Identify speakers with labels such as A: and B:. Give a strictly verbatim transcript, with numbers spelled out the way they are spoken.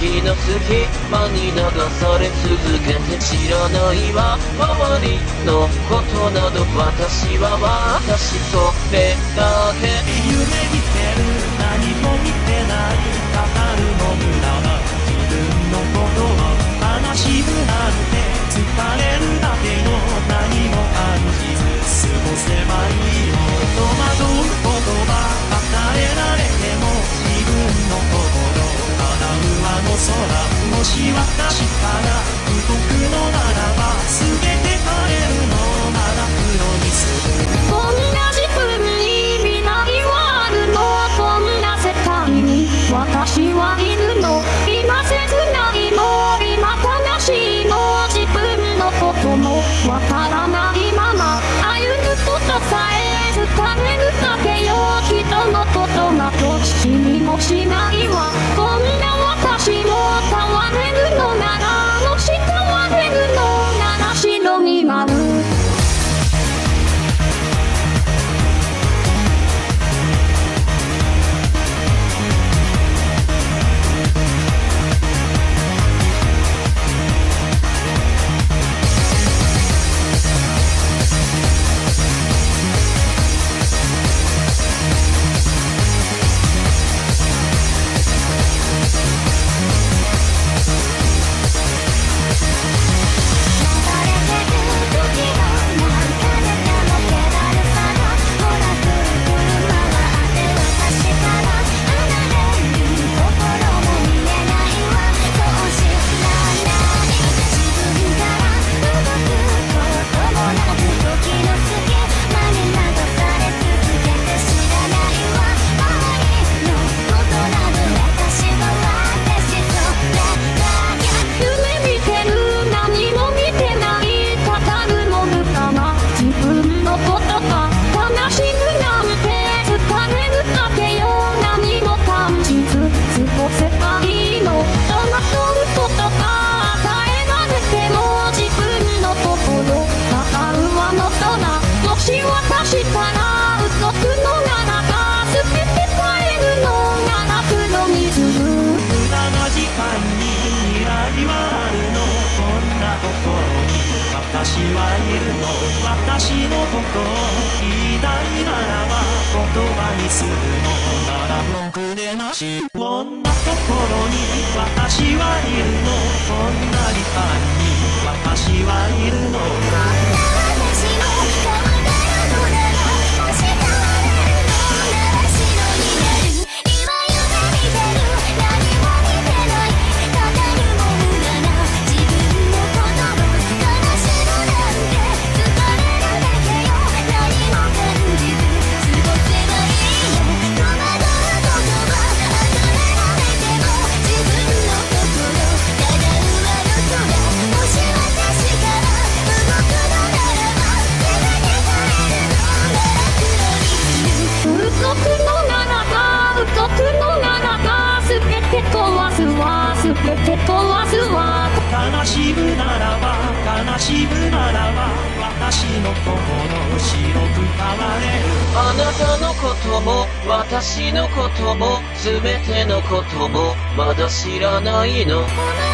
A: 気の隙間に流され続けて知らないわ周りのことなど私は私それだけ
B: 夢見てる何も見てない語るの無駄な自分のことを悲しくなって疲れるだけよ何も感じず過ごせばいいの戸惑う言葉与えられても自分の心叶うあの空もし私から動くのならば全て変えるのなら黒にする
C: こんな自分に未来はあるのこんな世界に私はいるの今切ないの今悲しいの自分のこともわからないまま歩むことさえ疲れるだけよ人のことなど知りもしないわこんな私も変われるのならもし変われるのなら白に舞う
B: 私はいるの私のこと言いたいならば言葉にするのなら僕でなしこんなところに私はいるのこんなに単に私はいるの悲しむならば悲しむならば私の心白く変われる
A: あなたのことも私のことも全てのこともまだ知らないの